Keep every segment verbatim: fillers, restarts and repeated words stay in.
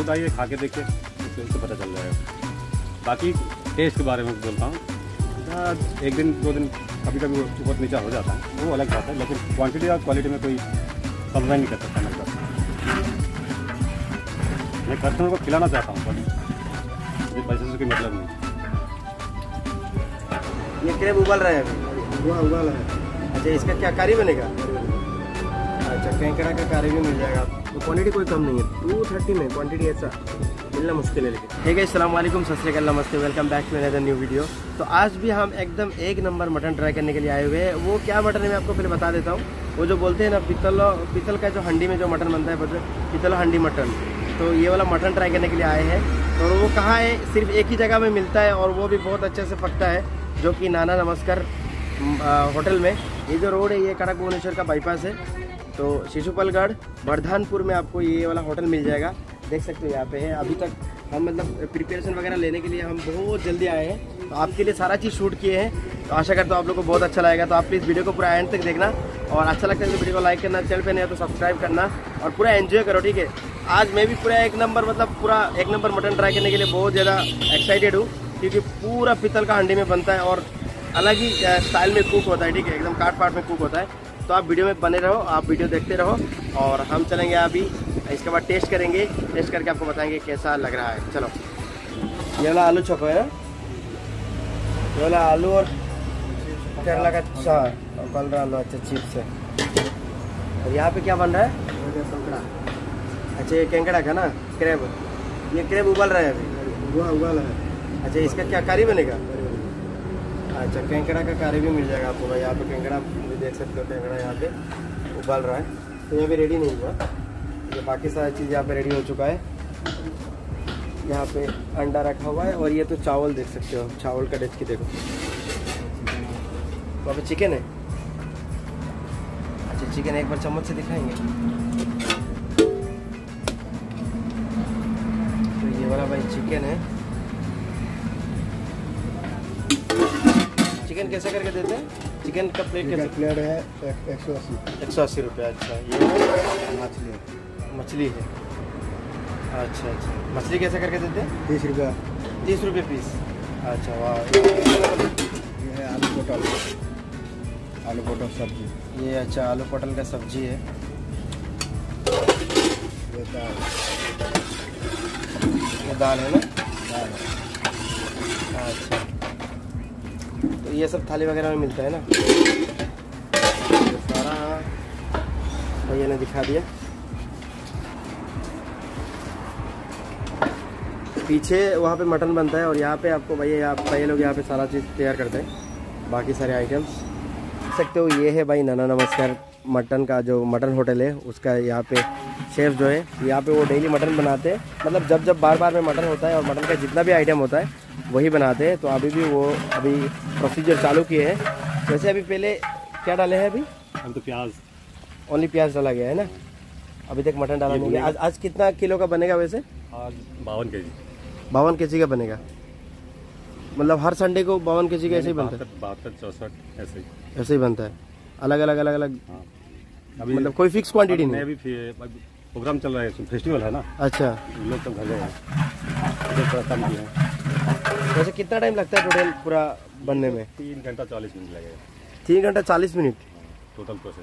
खुद आइए, खा के देखिए, उससे उससे पता चल जाएगा। बाकी टेस्ट के बारे में बोलता हूँ, एक दिन दो दिन कभी कभी ऊपर नीचा हो जाता है, वो अलग बात है, लेकिन क्वांटिटी और क्वालिटी में कोई कंप्लेन नहीं कर सकता मेरे पास। मैं कस्टमर को खिलाना चाहता हूँ, बस मुझे पैसे से कोई मतलब नहीं। ये क्रेब उबल रहा है अभी? हुआ उबाल है। अच्छा, इसका क्या कारी बनेगा? अच्छा, केंकड़ा का कारी भी मिल जाएगा। तो क्वांटिटी कोई कम नहीं है, टू थर्टी में क्वांटिटी ऐसा मिलना मुश्किल है। लेकिन ठीक है, अस्सलाम वालेकुम, सत श्री अकाल, नमस्ते, welcome back to another new video. तो आज भी हम एकदम एक नंबर मटन ट्राई करने के लिए आए हुए हैं। वो क्या मटन है मैं आपको पहले बता देता हूँ। वो जो बोलते हैं ना पीतल पीतल का जो हंडी में जो मटन बनता है, पीतल हंडी मटन, तो ये वाला मटन ट्राई करने के लिए आए हैं। और वो कहाँ है, सिर्फ एक ही जगह में मिलता है और वो भी बहुत अच्छे से पकता है, जो कि नाना नमस्कार होटल में। ये जो रोड है ये कड़क भुवनेश्वर का बाईपास है, तो शिशुपालगढ़ वर्धानपुर में आपको ये वाला होटल मिल जाएगा। देख सकते हो यहाँ पे है। अभी तक हम मतलब प्रिपरेशन वगैरह लेने के लिए हम बहुत जल्दी आए हैं, तो आपके लिए सारा चीज़ शूट किए हैं। तो आशा करता हूँ आप लोगों को बहुत अच्छा लगेगा। तो आप प्लीज़ वीडियो को पूरा एंड तक देखना, और अच्छा लगता है तो वीडियो को लाइक करना, चैनल पे नहीं है तो सब्सक्राइब करना, और पूरा एंजॉय करो, ठीक है। आज मैं भी पूरा एक नंबर मतलब पूरा एक नंबर मटन ट्राई करने के लिए बहुत ज़्यादा एक्साइटेड हूँ, क्योंकि पूरा पीतल का हंडी में बनता है और अलग ही स्टाइल में कुक होता है, ठीक है, एकदम काट पाट में कुक होता है। तो आप वीडियो में बने रहो, आप वीडियो देखते रहो, और हम चलेंगे अभी, इसके बाद टेस्ट करेंगे, टेस्ट करके आपको बताएंगे कैसा लग रहा है। चलो, ये वाला आलू चोखो है ना, ये वाला आलू और केरला का अच्छा और कलरा आलू, अच्छा चिप्स है। और यहाँ पे क्या बन रहा है? अच्छा, ये केंकड़ा का ना क्रेब, ये क्रेब उबल रहा है अभी? हुआ उबाल है। अच्छा, इसका क्या कारी बनेगा? अच्छा, केंकड़ा का कारी भी मिल जाएगा आपको भाई। यहाँ पे केंकड़ा भी देख सकते हो, केंकड़ा यहाँ पे उबाल रहा है। तो यहाँ पे रेडी नहीं हुआ, तो बाकी सारी चीज़ यहाँ पे रेडी हो चुका है। यहाँ पे अंडा रखा हुआ है, और ये तो चावल देख सकते हो, चावल का डेस्की देखो। वहाँ पे चिकन है। अच्छा, चिकन एक बार चम्मच से दिखाएंगे। तो ये वाला भाई चिकन है। चिकन कैसे करके देते हैं? चिकन का प्लेट कैसे? प्लेट है एक सौ अस्सी एक सौ अस्सी रुपया। अच्छा, ये मछली मछली है। अच्छा अच्छा, मछली कैसे करके देते हैं? तीस रुपया तीस रुपये पीस। अच्छा वाह। ये है आलू पोटल, आलू पोटल सब्जी। ये अच्छा, आलू पटल का सब्जी है। ये दाल, ये दाल है ना? दाल। अच्छा, तो ये सब थाली वगैरह में मिलता है ना? ये सारा भैया ने दिखा दिया। पीछे वहाँ पे मटन बनता है, और यहाँ पे आपको भैया आप भैया लोग यहाँ पे सारा चीज़ तैयार करते हैं, बाकी सारे आइटम्स देख सकते हो। ये है भाई नाना नमस्कार मटन का जो मटन होटल है, उसका यहाँ पे शेफ जो है, यहाँ पे वो डेली मटन बनाते हैं, मतलब जब जब बार बार में मटन होता है और मटन का जितना भी आइटम होता है वही बनाते हैं। तो अभी भी वो अभी प्रोसीजर चालू किए हैं। वैसे अभी पहले क्या डाले हैं? अभी हम तो प्याज, ओनली प्याज डाला गया है ना, अभी तक मटन डाला नहीं गया। आज आज कितना किलो का बनेगा वैसे? आज बावन के जी बावन के जी का बनेगा, मतलब हर संडे को बावन के जी का ऐसे ही बनता है? बहत्तर चौसठ ऐसे ही ऐसे ही बनता है, अलग अलग अलग अलग। हाँ, अभी मतलब कोई फिक्स क्वांटिटी नहीं? अभी प्रोग्राम चल रहा है, फेस्टिवल है ना। अच्छा, लोग सब घर गए हैं, थोड़ा कम किए हैं। वैसे कितना टाइम लगता है टोटल पूरा बनने में? तीन घंटा चालीस मिनट लगेगा। तीन घंटा चालीस मिनट टोटल प्रोसेस।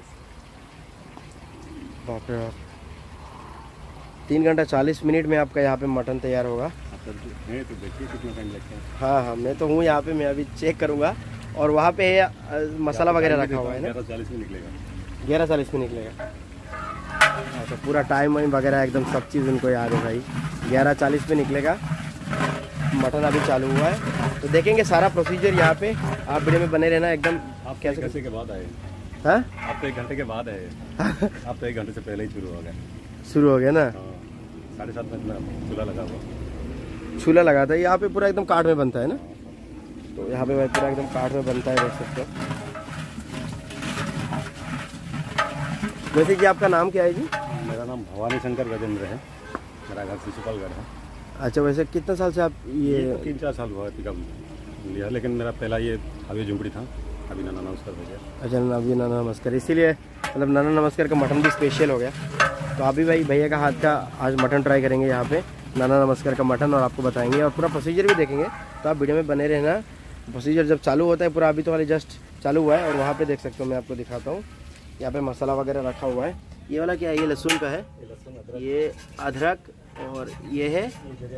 बाप रे बाप, तीन घंटा चालीस मिनट में आपका यहाँ पे मटन तैयार होगा। तो देखिए कितना टाइम लगता है। हाँ हाँ, मैं तो हूँ यहाँ पे, मैं अभी चेक करूँगा। और वहाँ पे मसाला वगैरह रखा हुआ है ना? ग्यारह चालीस में निकलेगा। ग्यारह चालीस में निकलेगा। अच्छा, पूरा टाइम वाइम वगैरह एकदम सब चीज़ उनको याद है भाई। ग्यारह चालीस में निकलेगा, मटन अभी चालू हुआ है। तो देखेंगे सारा प्रोसीजर यहाँ पे, आप वीडियो में बने रहना एकदम। आप कैसे घंटे के बाद आए? हाँ, आप तो एक घंटे के बाद आए। आप तो एक घंटे से पहले ही शुरू हो गए। शुरू हो गया ना? साढ़े सात बजे मेरा चूल्हा लगा हुआ। चूल्हा लगा था यहाँ पे, पूरा एकदम काठ में बनता है ना? तो यहाँ पे भाई पूरा एकदम काठ में बनता है, देख सकते हो। वैसे कि आपका नाम क्या है जी? मेरा नाम भवानी शंकर गजेंद्र है, मेरा घर शिशुपालगढ़ है। अच्छा, वैसे कितने साल से आप ये, ये तो तीन चार साल हुआ है पिकअप लिया, लेकिन मेरा पहला ये अभी झुंपड़ी था, अभी नाना नमस्कार हो गया। अच्छा, अभी नाना नमस्कार, इसीलिए मतलब नाना नमस्कार का मटन भी स्पेशल हो गया। तो अभी भाई भैया का हाथ का आज मटन ट्राई करेंगे यहाँ पे। नाना नमस्कार का मटन और आपको बताएंगे और पूरा प्रोसीजर भी देखेंगे, तो आप वीडियो में बने रहना। प्रोसीजर जब चालू होता है पूरा, अभी तो वाली जस्ट चालू हुआ है और वहाँ पे देख सकते हो, मैं आपको दिखाता हूँ। यहाँ पे मसाला वगैरह रखा हुआ है। ये वाला क्या है? ये लहसुन का है, ये अदरक और ये है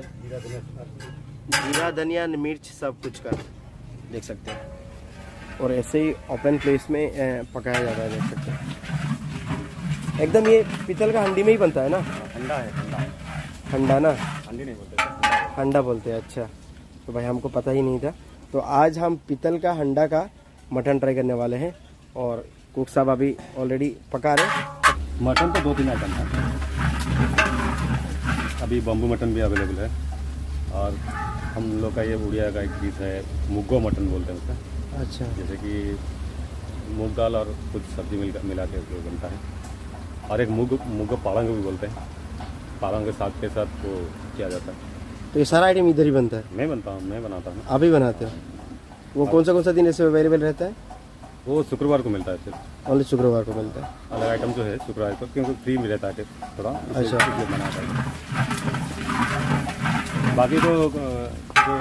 जीरा धनिया मिर्च सब कुछ का, देख सकते हैं। और ऐसे ही ओपन प्लेस में पकाया जाता है, देख सकते हैं। एकदम ये पीतल का हंडी में ही बनता है ना? ठंडा है, ठंडा ठंडा ना, हंडी नहीं बोलते, हंडा बोलते हैं। अच्छा, तो भाई हमको पता ही नहीं था। तो आज हम पीतल का हंडा का मटन ट्राई करने वाले हैं और कुक साहब अभी ऑलरेडी पका रहे हैं। मटन तो दो तीन आइटम है, अभी बम्बू मटन भी अवेलेबल है और हम लोग का ये उड़िया का एक डिश है, मुग्गो मटन बोलते हैं उसका। अच्छा, जैसे कि मूंग दाल और कुछ सब्जी मिल मिला के जो बनता है, और एक मुग मुग्गो पालंग भी बोलते हैं, पालंग के साथ के साथ वो किया जाता है। तो ये सारा आइटम इधर ही बनता है? मैं बनता हूँ, मैं बनाता हूँ। आप ही बनाते हो? वो कौन सा कौन सा दिन ऐसे अवेलेबल रहता है? वो शुक्रवार को मिलता है, सिर्फ ओनली शुक्रवार को मिलता है। अलग आइटम जो है शुक्रवार को, क्योंकि फ्री में रहता है थोड़ा, अच्छा, इसलिए बनाता है। बाकी तो जो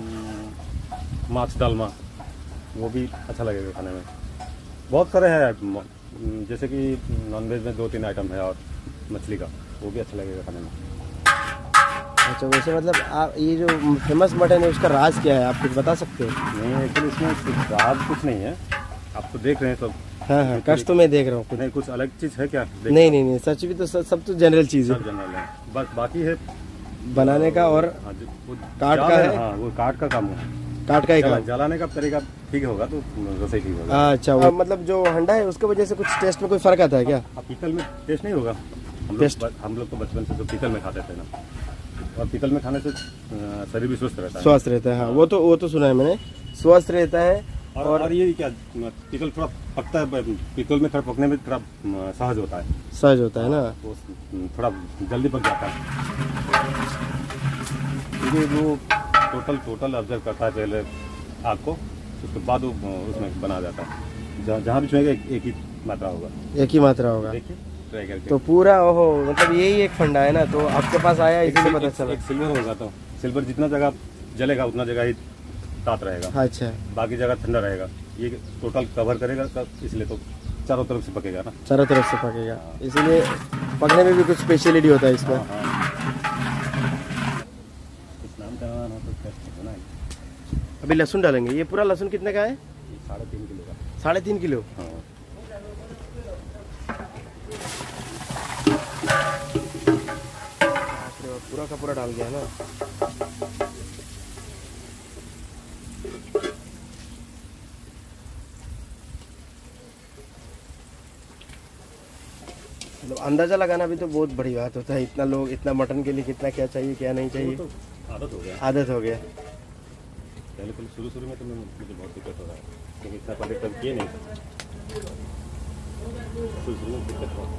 माछ डालमा वो भी अच्छा लगेगा खाने में। बहुत सारे हैं, जैसे कि नॉनवेज में दो तीन आइटम है और मछली का, वो भी अच्छा लगेगा खाने में। अच्छा, वैसे मतलब आप ये जो फेमस मटन है उसका राज क्या है, आप कुछ बता सकते हो? नहीं, एक्चुअली इसमें कुछ राज कुछ नहीं है, आप तो देख रहे हैं सब। हाँ हाँ, कष्ट तो मैं देख रहा हूँ। कुछ नहीं, कुछ अलग चीज़ है क्या? नहीं नहीं नहीं, सच भी तो सब, सब तो जनरल चीज़ है, सब जनरल है, बस बाकी है बनाने का और हाँ, जो- वो काट का जाल है। हाँ, वो काट का काम है, काट का ही जला- काम। जलाने का तरीका ठीक होगा तो रसोई ठीक होगा। अच्छा, वो मतलब जो हंडा है उसके वजह से कुछ टेस्ट में कोई फर्क आता है क्या? अब पीतल में टेस्ट नहीं होगा। हम टेस्ट? लोग हम लोग तो बचपन से तो पीतल में खाते थे ना, और पीतल में खाने से अ, शरीर भी स्वस्थ रहता है। स्वस्थ रहता है, हाँ वो तो वो तो सुना है मैंने, स्वस्थ रहता है। और, और, और ये क्या, पीतल थोड़ा पकता है, पीतल में थोड़ा पकने में थोड़ा अ, सहज होता है, सहज होता है ना, तो थोड़ा जल्दी पक जाता है, क्योंकि वो टोटल टोटल ऑब्जर्व करता है पहले आग को, उसके बाद वो उसमें बना जाता है। जहाँ जहाँ भी छुएंगे एक, एक ही मात्रा होगा, एक ही मात्रा होगा। देखिए ट्राई करके। तो पूरा ओहो, मतलब यही एक फंडा है ना, तो आपके पास आया एक, इसीलिए एक, पता चला। एक सिल्वर होगा, तो सिल्वर जितना जगह जलेगा उतना जगह ही तात रहेगा, अच्छा, बाकी जगह ठंडा रहेगा। ये टोटल कवर करेगा तब, इसलिए तो चारों तरफ से पकेगा ना, चारों तरफ से पकेगा, इसीलिए पकने में भी कुछ स्पेशलिटी होता है इसमें। हाँ, हाँ। इस नाम का नाम तो टेस्ट होना है। अभी लहसुन डालेंगे। ये पूरा लहसुन कितने का है? ये साढ़े तीन किलो का। साढ़े तीन किलो। हाँ, पूरा का पूरा डाल गया ना। मतलब अंदाजा लगाना भी तो बहुत बड़ी बात होता है, इतना लोग, इतना मटन के लिए कितना क्या चाहिए क्या नहीं चाहिए, वो तो आदत हो गया। आदत हो गया। पहले पहले शुरू शुरू में तो मैं मुझे बहुत दिक्कत हो रहा है, क्योंकि इतना पहले कभी किए नहीं, शुरू शुरू में दिक्कत हुआ।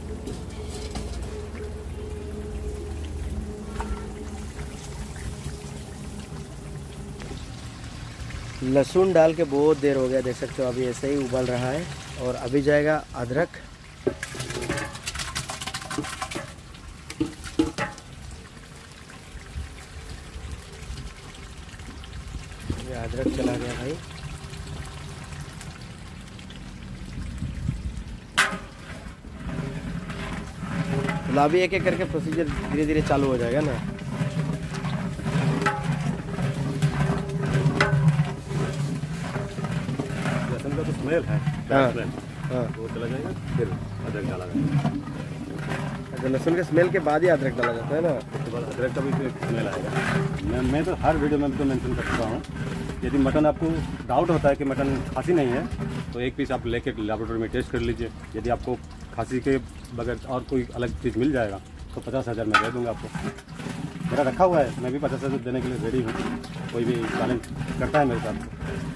लहसुन डाल के बहुत देर हो गया, देख सकते हो अभी ऐसे ही उबल रहा है। और अभी जाएगा अदरक। ये अदरक चला गया भाई। तो अभी एक एक करके प्रोसीजर धीरे धीरे चालू हो जाएगा ना। लहसुन का तो स्मेल है, हाँ, स्मेल, हाँ। वो चला जाएगा, फिर अदरक डाला जाएगा। अच्छा, लहसुन के स्मेल के बाद ही अदरक डाला जाता है ना। उसके बाद अदरक का भी फिर स्मेल आएगा। मैं मैं तो हर वीडियो में तो मेंशन कर चुका हूँ, यदि मटन आपको डाउट होता है कि मटन खांसी नहीं है, तो एक पीस आप लेके लेबोरेटरी में टेस्ट कर लीजिए। यदि आपको खांसी के बगैर और कोई अलग चीज़ मिल जाएगा तो पचास हज़ार मैं दे दूँगा आपको। मेरा रखा हुआ है, मैं भी पचास हज़ार देने के लिए रेडी हूँ, कोई भी चैलेंज करता है मेरे साथ।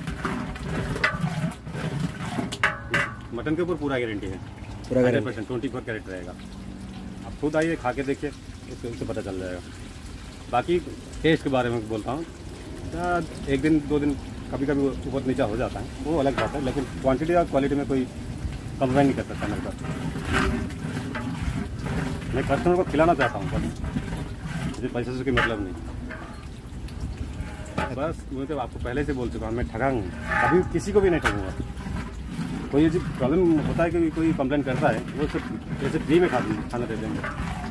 मटन के ऊपर पूरा गारंटी है, पूरा hundred percent twenty four carat रहेगा। आप खुद आइए, खा के देखिए, उससे उससे पता चल जाएगा। बाकी टेस्ट के बारे में बोलता हूँ, एक दिन दो दिन कभी कभी ऊपर नीचा हो जाता है, वो अलग बात है, लेकिन क्वांटिटी और क्वालिटी में कोई कंप्लेन नहीं कर सकता मेरे पास। मैं कस्टमर को खिलाना चाहता हूँ बस। मुझे पैसे से कोई मतलब नहीं। बस मैं तो आपको पहले से बोल चुका हूँ, मैं ठगा हूँ, अभी किसी को भी नहीं ठगूंगा। कोई ये प्रॉब्लम होता है कि कोई कंप्लेन करता है, वो सिर्फ जैसे फ्री में खा खाना दे देंगे।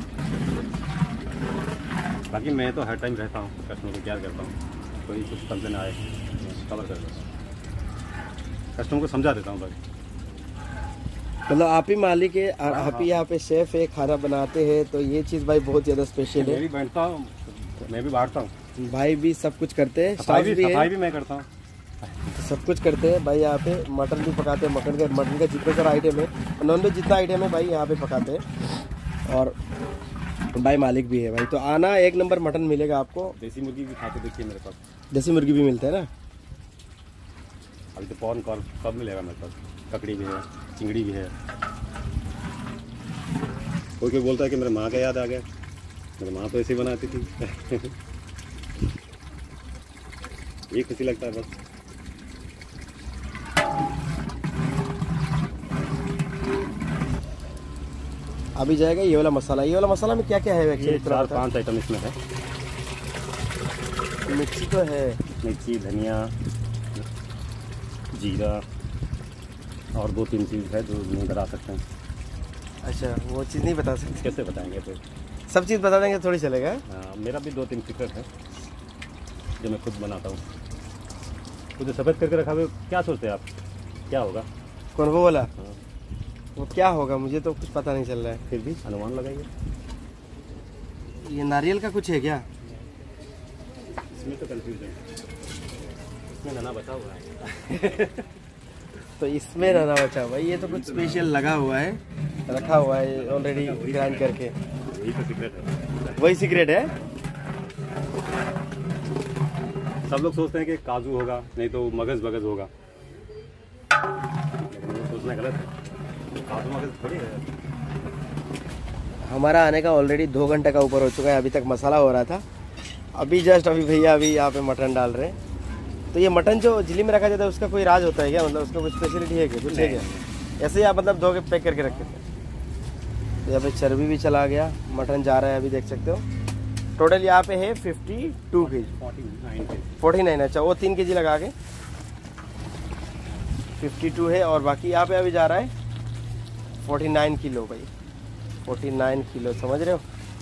बाकी मैं तो हर टाइम रहता हूँ, कस्टमर को केयर करता हूँ, कोई कुछ कंप्लेन आए कवर कर देता हूँ, कस्टमर को समझा देता हूँ बस। मतलब आप ही मालिक है और आप ही यहाँ पे शेफ है, खाना बनाते हैं, तो ये चीज़ भाई बहुत ज़्यादा स्पेशल है। मैं भी बैठता हूँ, मैं भी बांटता हूँ, भाई भी सब कुछ करते हैं, सफाई भी, भी सफाई भी मैं करता हूँ, सब कुछ करते हैं भाई। यहाँ पे मटन भी पकाते हैं, मटन का मटन का जितना सारा आइटम है, नॉन वेज जितना आइटम है भाई यहाँ पे पकाते हैं। और भाई मालिक भी है भाई, तो आना, एक नंबर मटन मिलेगा आपको। देसी मुर्गी भी खा के देखिए मेरे पास, देसी मुर्गी भी मिलता है ना। अभी तो पॉर्न कॉर्न सब मिलेगा मेरे पास, ककड़ी भी है, चिंगड़ी भी है। कोई कोई बोलता है कि मेरे माँ का याद आ गया, मेरी माँ तो ऐसे ही बनाती थी। ये खुशी लगता है बस। अभी जाएगा ये वाला मसाला। ये वाला मसाला में क्या क्या है एक्चुअली? चार पांच आइटम इसमें है। मिर्ची तो है, मिर्ची, धनिया, जीरा और दो तीन चीज़ है जो नहीं बता सकते हैं। अच्छा वो चीज़ नहीं बता सकते, कैसे बताएंगे फिर? सब चीज़ बता देंगे थोड़ी चलेगा। हाँ, मेरा भी दो तीन सीक्रेट है जो मैं खुद बनाता हूँ। तो जो सफ़ेद करके रखा हुआ क्या सोचते हैं आप, क्या होगा? कौन वो वाला? हाँ। वो क्या होगा मुझे तो कुछ पता नहीं चल रहा है। फिर भी अनुमान लगाइए। ये नारियल का कुछ है क्या? इसमें तो कंफ्यूज है, इसमें नना बचा हुआ है। तो इसमें रहना बचा भाई, ये तो कुछ स्पेशल लगा हुआ है, रखा हुआ है ऑलरेडी ग्राइंड करके। यही तो सीक्रेट है, वही सीक्रेट है। सब लोग सोचते हैं कि काजू होगा, नहीं तो मगज बगज होगा, लेकिन वो सोचना गलत है। काजू मगज थोड़ी है। हमारा आने का ऑलरेडी दो घंटे का ऊपर हो चुका है, अभी तक मसाला हो रहा था। अभी जस्ट अभी भैया अभी यहाँ पे मटन डाल रहे हैं। तो ये मटन जो झिल्ली में रखा जाता है उसका कोई राज होता है क्या? मतलब उसका कोई स्पेशलिटी है क्या, कुछ है क्या? ऐसे ही आप मतलब धो के पैक करके रखते थे? तो यहाँ पे चर्बी भी चला गया, मटन जा रहा है अभी, देख सकते हो। टोटल यहाँ पे है फिफ्टी टू के जी, फोर्टी नाइन। अच्छा वो तीन के जी लगा के फिफ्टी टू है, और बाकी यहाँ पे अभी जा रहा है फोर्टी नाइन किलो भाई, फोर्टी नाइन किलो, समझ रहे हो?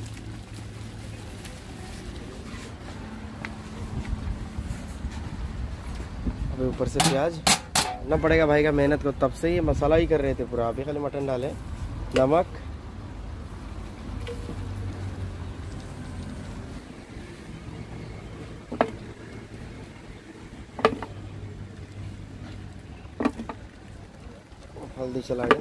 अभी ऊपर से प्याज ना पड़ेगा भाई का, मेहनत को तब से ही मसाला ही कर रहे थे पूरा, अभी खाली मटन डाले, नमक, हल्दी चला गया।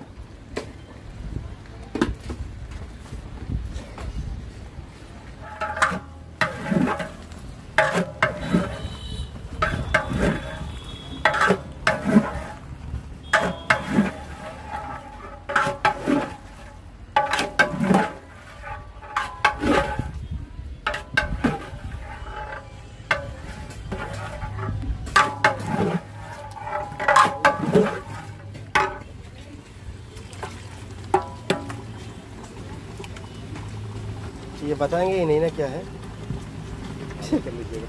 ये बताएंगे ही नहीं ना क्या है। कर लीजिएगा।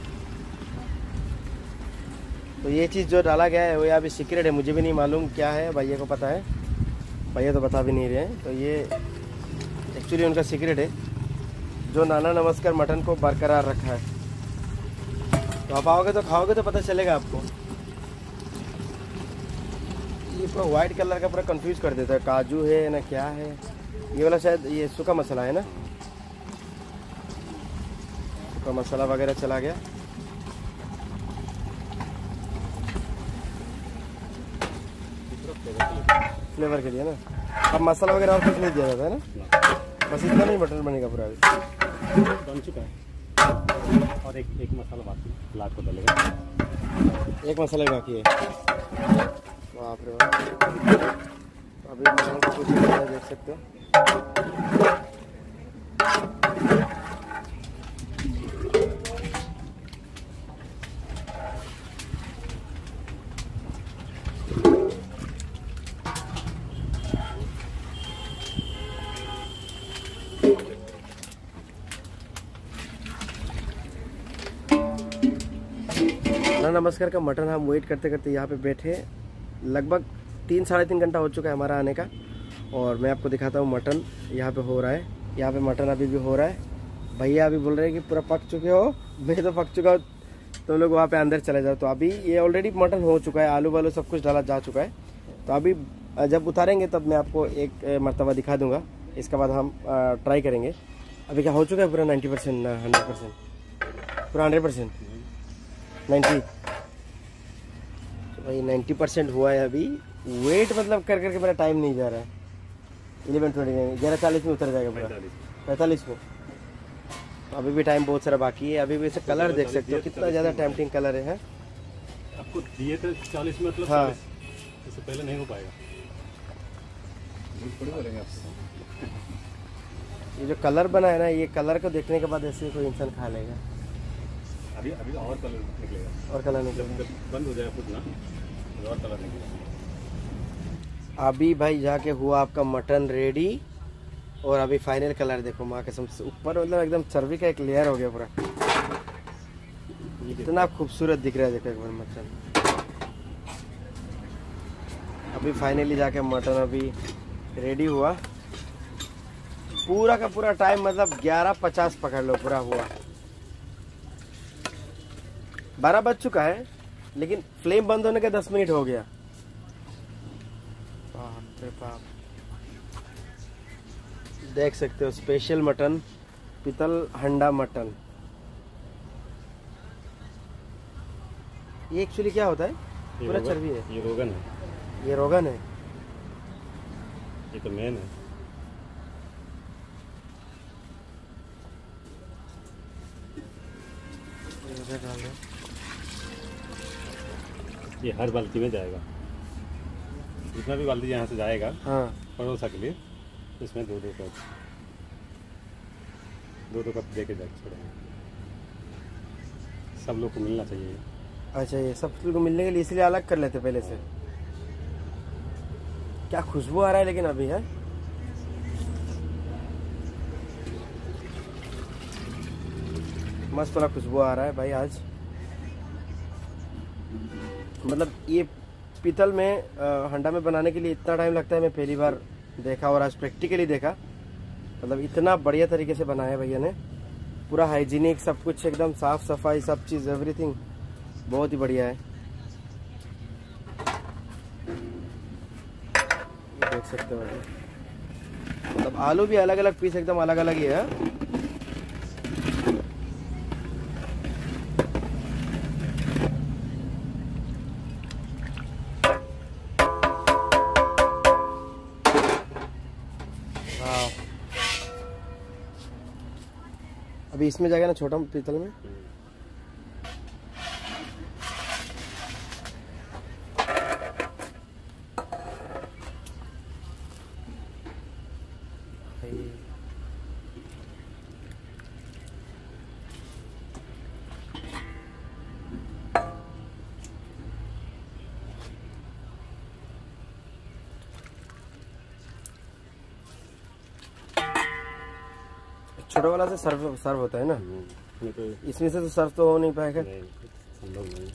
तो ये चीज़ जो डाला गया है वो यहाँ पे सीक्रेट है, मुझे भी नहीं मालूम क्या है, भैया को पता है, भैया तो बता भी नहीं रहे हैं। तो ये एक्चुअली उनका सीक्रेट है जो नाना नमस्कार मटन को बरकरार रखा है। तो आप आओगे तो खाओगे तो पता चलेगा आपको। ये पूरा वाइट कलर का पूरा कंफ्यूज कर देता है, काजू है ना क्या है। ये वाला शायद ये सूखा मसाला है ना, सूखा मसाला वगैरह चला गया। फ्लेवर के लिए ना, अब मसाला वगैरह और कुछ नहीं दिया जाता है ना, बस इतना नहीं मटन बनेगा पूरा। अभी बन चुका है और एक एक मसाला बाकी लाख को डलेगा, एक मसाला ही बाकी है। बाप रे बाप, अभी मटन का कुछ नहीं है, देख सकते हो। नमस्कार का मटन हम वेट करते करते यहाँ पे बैठे, लगभग तीन साढ़े तीन घंटा हो चुका है हमारा आने का। और मैं आपको दिखाता हूँ मटन यहाँ पे हो रहा है। यहाँ पे मटन अभी भी हो रहा है। भैया अभी बोल रहे हैं कि पूरा पक चुके हो, मैं तो पक चुका हूँ, तुम लोग वहाँ पे अंदर चले जाओ। तो अभी ये ऑलरेडी मटन हो चुका है, आलू वालू सब कुछ डाला जा चुका है। तो अभी जब उतारेंगे तब मैं आपको एक मरतबा दिखा दूंगा, इसके बाद हम ट्राई करेंगे। अभी क्या हो चुका है पूरा नाइन्टी परसेंट हंड्रेड परसेंट पूरा हंड्रेड परसेंट नाइन्टी भाई नाइन्टी परसेंट हुआ है अभी। वेट मतलब कर करके मेरा टाइम नहीं जा रहा है। इलेवन ट्वेंटी नाइन ग्यारह चालीस में उतर जाएगा पूरा, पैंतालीस में। तो अभी भी टाइम बहुत सारा बाकी है। अभी भी इसे कलर देख सकते हो कितना ज़्यादा टेम्पटिंग कलर है। आपको दिए थे चालीस में, मतलब हाँ, इससे पहले नहीं हो पाएगा। ये जो कलर बना है ना, ये कलर को देखने के बाद ऐसे कोई इंसान खा लेगा। अभी अभी और कलर निकलेगा, और कलर निकलेगा, जब बंद हो जाएगा फूटना तो और कलर निकलेगा। अभी भाई जाके हुआ आपका मटन रेडी। और अभी फाइनल कलर देखो, माँ कसम से ऊपर मतलब एकदम चर्बी का एक लेयर हो गया पूरा, इतना खूबसूरत दिख रहा है। देखो एक बार मटन। अभी फाइनली जाके मटन अभी रेडी हुआ। पूरा का पूरा टाइम मतलब ग्यारह पचास पकड़ लो पूरा हुआ। बारह बज चुका है, लेकिन फ्लेम बंद होने के दस मिनट हो गया। बाप रे बाप, देख सकते हो स्पेशल मटन, पीतल हंडा मटन। ये एक्चुअली क्या होता है? पूरा चर्बी है। ये रोगन है। ये रोगन है। ये तो मेन है। ये हर बाल्टी में जाएगा, जितना भी बाल्टी यहाँ से जाएगा हाँ, पड़ोसा के लिए, इसमें दो दो कप दो दो कप दे के जा छोड़ेंगे। सब लोग को मिलना चाहिए। अच्छा, ये सब को मिलने के लिए इसलिए अलग कर लेते पहले से। क्या खुशबू आ रहा है लेकिन अभी है। मस्त वाला खुशबू आ रहा है भाई आज। मतलब ये पीतल में आ, हंडा में बनाने के लिए इतना टाइम लगता है, मैं पहली बार देखा और आज प्रैक्टिकली देखा। मतलब इतना बढ़िया तरीके से बनाया भैया ने, पूरा हाइजीनिक, सब कुछ एकदम साफ सफाई, सब चीज़ एवरीथिंग बहुत ही बढ़िया है। देख सकते हो मतलब आलू भी अलग अलग पीस एकदम अलग अलग ही है। अभी इसमें जाएगा ना छोटा पीतल में। छोटा वाला से सर्व सर्व होता है ना, ये तो इसमें से तो सर्व तो हो नहीं पाएगा। नहीं, संभव नहीं।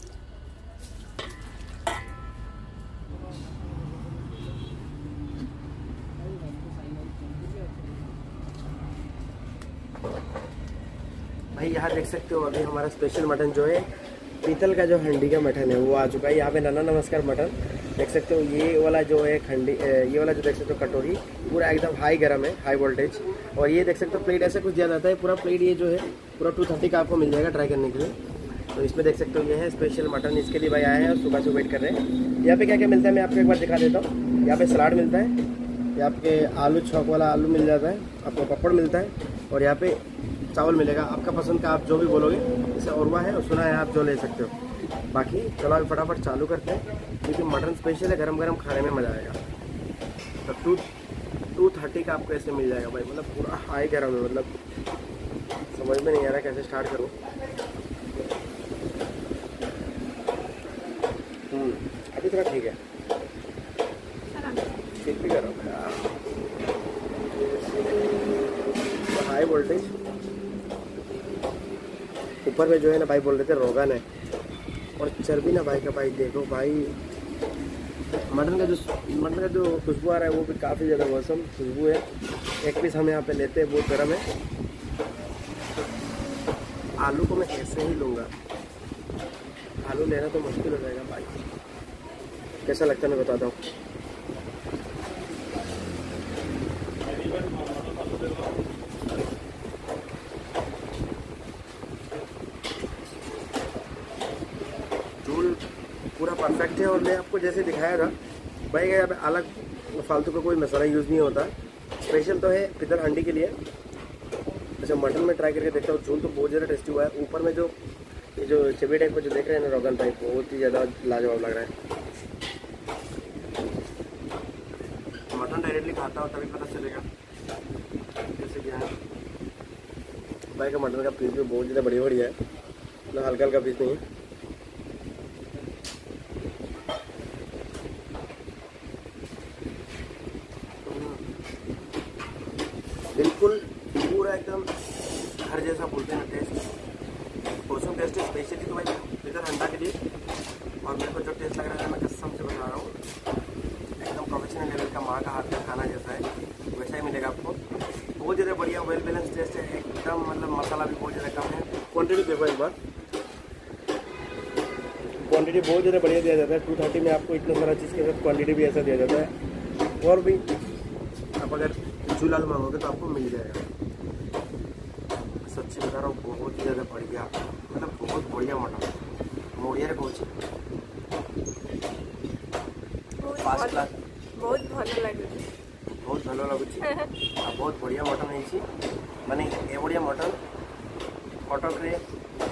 भाई यहाँ देख सकते हो अभी हमारा स्पेशल मटन जो है, पीतल का जो हंडी का मटन है वो आ चुका है। यहाँ पे नाना नमस्कार मटन देख सकते हो। ये वाला जो है खंडी, ये वाला जो देख सकते हो कटोरी पूरा एकदम हाई गरम है, हाई वोल्टेज। और ये देख सकते हो प्लेट ऐसा कुछ दिया जाता है, पूरा प्लेट ये जो है पूरा टू थर्टी का आपको मिल जाएगा ट्राई करने के लिए। तो इसमें देख सकते हो ये है स्पेशल मटन, इसके लिए भाई आए हैं और सुबह से वेट कर रहे हैं। यहाँ पे क्या क्या मिलता है मैं आपको एक बार दिखा देता हूँ। यहाँ पे सलाद मिलता है, यहाँ पे आलू छौक वाला आलू मिल जाता है, आपको पापड़ मिलता है, और यहाँ पे चावल मिलेगा आपका पसंद का, आप जो भी बोलोगे। जैसे औरवा है और सुना है, आप जो ले सकते हो। बाकी चलो अभी फटाफट चालू करते हैं, क्योंकि मटन स्पेशल है, गरम गरम खाने में मज़ा आएगा। तो टू टू थर्टी का आपको ऐसे मिल जाएगा भाई, मतलब पूरा हाई गरम है। मतलब समझ में नहीं आ रहा कैसे स्टार्ट करूँ। अभी थोड़ा ठीक है, ठीक भी गरम है, हाई वोल्टेज। ऊपर में जो है ना भाई बोल रहे थे रोगन है, और चर्बी ना भाई का भाई देखो भाई, मटन का जो मटन का जो खुशबू आ रहा है वो भी काफ़ी ज़्यादा मौसम खुशबू है। एक पीस हम यहाँ पे लेते हैं, बहुत गर्म है। आलू को मैं ऐसे ही लूँगा, आलू लेना तो मुश्किल हो जाएगा भाई। कैसा लगता है मैं बताता हूँ। झोल पूरा परफेक्ट है और मैं आपको जैसे दिखाया था भाई, यहाँ पे अलग फालतू का कोई मसाला यूज़ नहीं होता। स्पेशल तो है पितर हंडी के लिए। अच्छा मटन में ट्राई करके देखता हूँ। झोल तो बहुत ज़्यादा टेस्टी हुआ है। ऊपर में जो ये जो चबी टाइप का जो देख रहे हैं ना, रोगन टाइप, बहुत ही ज़्यादा लाजवाब लग रहा है। मटन डायरेक्टली खाता हूँ तभी पता चलेगा कैसे क्या है। भाई का मटन का पीस भी बहुत ज़्यादा बढ़िया बढ़िया है, मतलब हल्का हल्का पीस नहीं है। बिल्कुल पूरा एकदम घर जैसा बोलते हैं टेस्ट। औसम टेस्ट है स्पेशली तो भाई इधर अंडा के लिए। और मेरे को जो टेस्ट लग रहा है मैं कसम से बता रहा हूँ, एकदम प्रोफेशनल लेवल का माँ का हाथ का खाना जैसा है वैसा ही मिलेगा आपको। बहुत ज़्यादा बढ़िया वेल बैलेंस टेस्ट है एकदम, मतलब मसाला भी बहुत ज़्यादा कम है। क्वान्टिटी देखो एक बार, क्वान्टिटी बहुत ज़्यादा बढ़िया दिया जाता है। टू थर्टी में आपको इतना सारा चीज़ के साथ क्वान्टिटी भी ऐसा दिया जाता है। और भी आप अगर झूलाल मांगोगे तो आपको मिल जाएगा। सच्ची बता रहा हूँ बहुत ही ज़्यादा बढ़िया, मतलब बहुत बढ़िया मटन मोड़िया कौन फास्ट क्लास बहुत भल लगे बहुत भल लगुच आ बहुत बढ़िया मटन है माने ए बढ़िया मटन कटक रे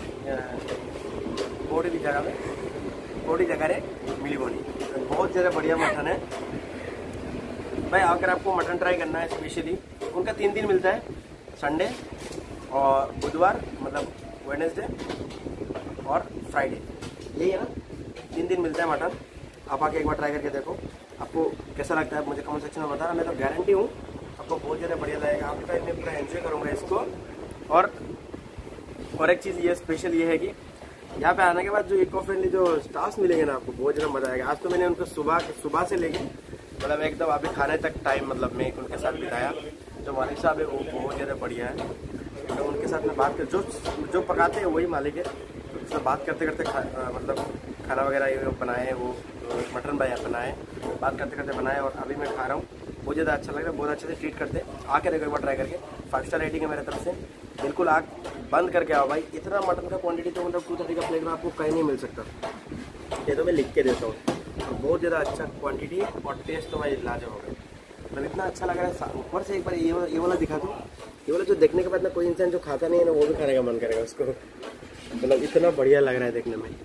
कोड़ी भी जगह में कोड़ी जगह मिलबनी। बहुत ज़्यादा बढ़िया मटन है भाई। अगर आपको मटन ट्राई करना है स्पेशली, उनका तीन दिन मिलता है, संडे और बुधवार मतलब वेडनेसडे और फ्राइडे, यही है ना, तीन दिन मिलता है मटन। आप आके एक बार ट्राई करके देखो, आपको कैसा लगता है मुझे कमेंट सेक्शन में बताना। मैं तो गारंटी हूँ आपको बहुत ज़्यादा बढ़िया लगेगा। आपका मैं पूरा एंजॉय करूँगा इसको। और और एक चीज़ ये स्पेशल ये है कि यहाँ पे आने के बाद जो इको फ्रेंडली जो स्टाफ्स मिलेंगे ना, आपको बहुत ज़्यादा मज़ा आएगा। आज तो मैंने उनको सुबह सुबह से लेके मतलब एकदम अभी खाने तक टाइम मतलब मैं उनके साथ बिताया। जो मालिक साहब है वो बहुत ज़्यादा बढ़िया है। तो उनके साथ में बात कर जो जो पकाते हैं वही मालिक है। तो उससे बात करते करते खा, मतलब खाना वगैरह ये बनाए, वो मटन भाई बनाए, बात करते करते बनाए और अभी मैं खा रहा हूँ। बहुत ज़्यादा अच्छा लग रहा है, बहुत अच्छे से ट्रीट करते हैं। आके देखो एक बार ट्राई करके, फाइव स्टार रेटिंग है मेरे तरफ से। बिल्कुल आग बंद करके आओ भाई। इतना मटन का क्वांटिटी तो मतलब टू थर्टी का प्लेट में आपको कहीं नहीं मिल सकता। ये तो मैं लिख के देता हूँ। और बहुत ज़्यादा अच्छा क्वांटिटी और टेस्ट तो भाई लाजवाब हो गया। मतलब इतना अच्छा लग रहा है। ऊपर से एक बार ये वाला ये वाला दिखा दो। ये वाला जो देखने के बाद ना कोई इंसान जो खाता नहीं है ना वो भी खाने का मन करेगा उसको। मतलब इतना बढ़िया लग रहा है देखने में।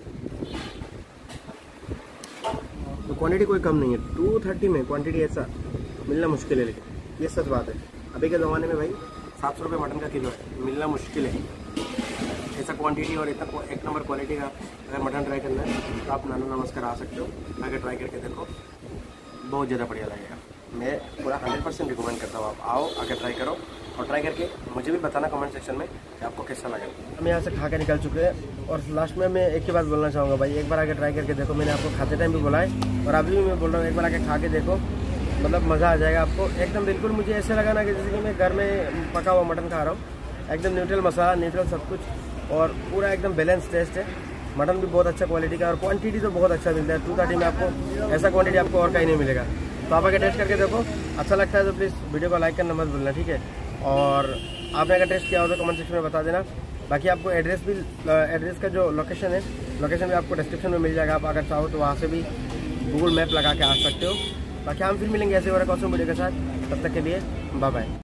तो क्वांटिटी कोई कम नहीं है। टू थर्टी में क्वांटिटी ऐसा मिलना मुश्किल है, लेकिन ये सच बात है। अभी के ज़माने में भाई सात सौ रुपये मटन का किलो है, मिलना मुश्किल है ऐसा क्वांटिटी और इतना एक नंबर क्वालिटी का। अगर मटन ट्राई करना है तो आप नाना नमस्कार आ सकते हो, आगे ट्राई करके देखो, बहुत ज़्यादा बढ़िया लगेगा। मैं पूरा हंड्रेड परसेंट रिकमेंड करता हूँ। आप आओ, आके ट्राई करो और ट्राई करके मुझे भी बताना कमेंट सेक्शन में कि आपको कैसा लगा। हम यहाँ से खा के निकल चुके हैं और लास्ट में मैं एक ही बात बोलना चाहूँगा भाई, एक बार आके ट्राई करके देखो। मैंने आपको खाते टाइम भी बोला है और अभी भी मैं बोल रहा हूँ, एक बार आके खा के देखो, मतलब मज़ा आ जाएगा आपको एकदम। बिल्कुल मुझे ऐसे लगा ना कि जैसे कि मैं घर में पका हुआ मटन खा रहा हूँ। एकदम न्यूट्रल मसाला, न्यूट्रल सब कुछ और पूरा एकदम बैलेंस टेस्ट है। मटन भी बहुत अच्छा क्वालिटी का और क्वांटिटी तो बहुत अच्छा मिलता है। टू थर्टी में आपको ऐसा क्वांटिटी आपको और कहीं नहीं मिलेगा। तो आप आगे टेस्ट करके देखो, अच्छा लगता है तो प्लीज़ वीडियो को लाइक करना मत भूलना, ठीक है। और आपने अगर टेस्ट किया हो तो कमेंट सेक्शन में बता देना। बाकी आपको एड्रेस भी, एड्रेस का जो लोकेशन है, लोकेशन भी आपको डिस्क्रिप्शन में मिल जाएगा। आप अगर चाहो तो वहाँ से भी गूगल मैप लगा के आ सकते हो। बाकी हम फिर मिलेंगे ऐसे और एक और वीडियो के साथ। तब तक के लिए बाय बाय।